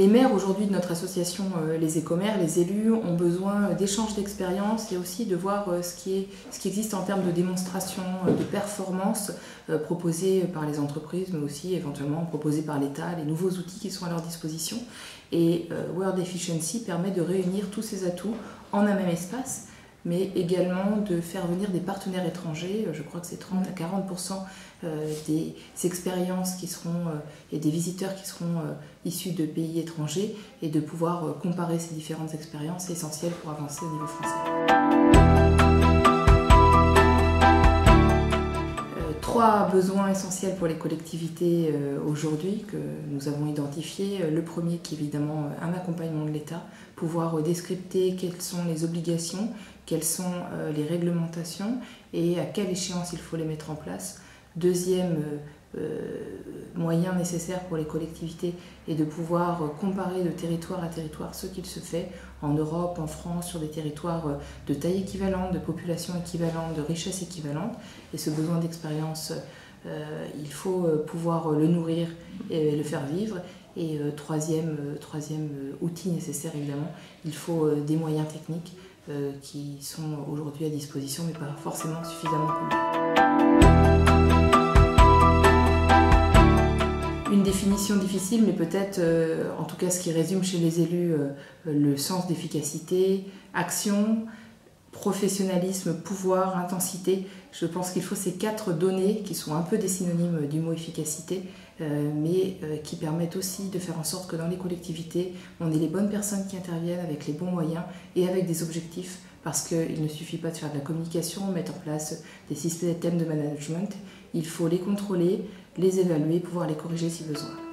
Les maires aujourd'hui de notre association Les Écomères, les élus, ont besoin d'échanges d'expériences et aussi de voir ce qui existe en termes de démonstration, de performance proposés par les entreprises, mais aussi éventuellement proposés par l'État, les nouveaux outils qui sont à leur disposition. Et World Efficiency permet de réunir tous ces atouts en un même espace, mais également de faire venir des partenaires étrangers. Je crois que c'est 30 à 40% des expériences qui seront, et des visiteurs qui seront issus de pays étrangers, et de pouvoir comparer ces différentes expériences est essentiel pour avancer au niveau français. Trois besoins essentiels pour les collectivités aujourd'hui que nous avons identifiés. Le premier qui est évidemment un accompagnement de l'État, pouvoir décrypter quelles sont les obligations, quelles sont les réglementations et à quelle échéance il faut les mettre en place. Deuxième moyen nécessaire pour les collectivités est de pouvoir comparer de territoire à territoire ce qu'il se fait en Europe, en France, sur des territoires de taille équivalente, de population équivalente, de richesse équivalente. Et ce besoin d'expérience, il faut pouvoir le nourrir et le faire vivre. Et troisième outil nécessaire, évidemment, il faut des moyens techniques qui sont aujourd'hui à disposition, mais pas forcément suffisamment connus. Une définition difficile, mais peut-être, en tout cas ce qui résume chez les élus, le sens d'efficacité, action, professionnalisme, pouvoir, intensité. Je pense qu'il faut ces 4 données qui sont un peu des synonymes du mot efficacité, mais qui permettent aussi de faire en sorte que dans les collectivités, on ait les bonnes personnes qui interviennent avec les bons moyens et avec des objectifs, parce qu'il ne suffit pas de faire de la communication, mettre en place des systèmes de management, il faut les contrôler, les évaluer, pouvoir les corriger si besoin.